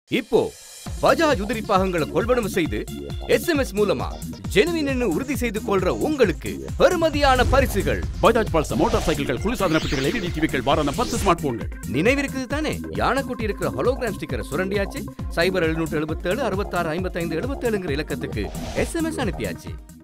இப்போ பஜாஜ் உதிரி பாகங்களை கொள்வனவு செய்து SMS மூலமா ஜெனுவின் உறுதி செய்து கொள்ற உங்களுக்கு பெறுமதியான பரிசுகள். பஜாஜ் பல்சர் மோட்டார் சைக்கிள்கள், குளிர்சாதன பெட்டிகள், LED டிவிகள், வாரான 10 ஸ்மார்ட் போன்கள். நினைவிருக்குது தானே? யானைக்குட்டி இருக்கிற ஹோலோகிராம் ஸ்டிக்கரை சுரண்டியாச்சு. 0777 66 55 77ங்கிற இலக்கத்துக்கு SMS அனுப்பியாச்சு.